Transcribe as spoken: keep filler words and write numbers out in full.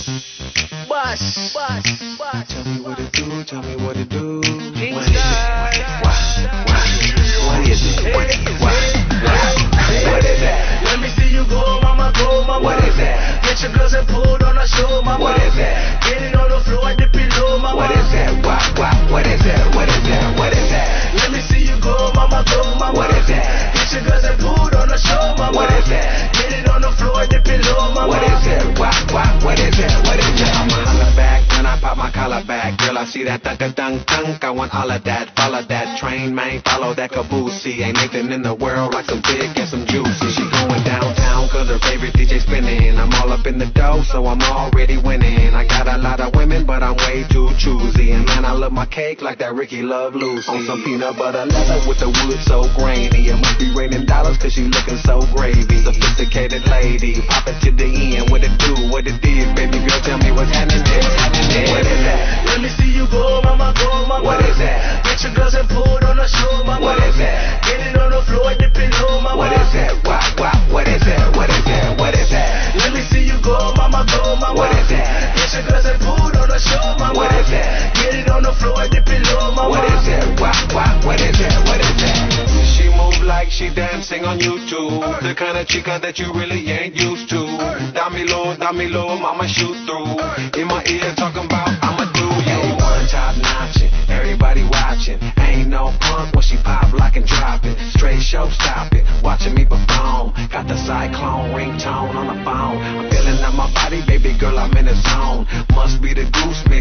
Bus, bus, bus. Tell me what it do, tell me what it do. King What is it? What, what, what is it? What, what, what, what is that? Let me see you go, mama, go, mama. What is that? Get your girls and pull on the show, mama. What is that? Get it on the floor and dip it low, mama. What is that? What, what, what is that? What is that? What is that? Let me see you go, mama, go, mama. What is that? Get your girls and pull on the show, mama. What is that? Get it on the floor and dip it low, mama. What is that? What, what, what is that? What is that? I'ma holla back, then I pop my collar back. Girl, I see that thunk dunk dunk. I want all of that. Follow that train, man. Follow that caboose. Ain't nothing in the world like some dick and some juicy. She going downtown cause her favorite D J spinning. I'm all up in the dough, so I'm already winning. I got a lot of women, but I'm way too choosy. And man, I love my cake like that Ricky Love Lucy. On some peanut butter leather with the wood so grainy. It must be raining dollars cause she looking so gravy. Sophisticated lady, pop it to the end. What it do, what it did, baby girl, tell me what's happening there. What is that? Let me see you go, mama, go, mama. What is that? Get your girls and pull on the show, mama. What is that? Get it on the floor and dip it low, mama. What is that? What, what, what is that? What is that? What is that? Let me see you go, mama, go, mama. What is that? Get your girls and pull on the show, mama. What is that? Get it on the floor and dip it low, mama. What is that? What, what, what is that? What is that? She move like she dancing on YouTube. The kind of chica that you really ain't used to. Down me low, down me low, mama shoot through. In my ear talking about I'ma do you. One top notching, everybody watching. Ain't no punk when she pop, lock and drop it. Straight show stopping, watching me perform. Got the cyclone ringtone on the phone. I'm feeling out my body, baby girl, I'm in the zone. Must be the goose.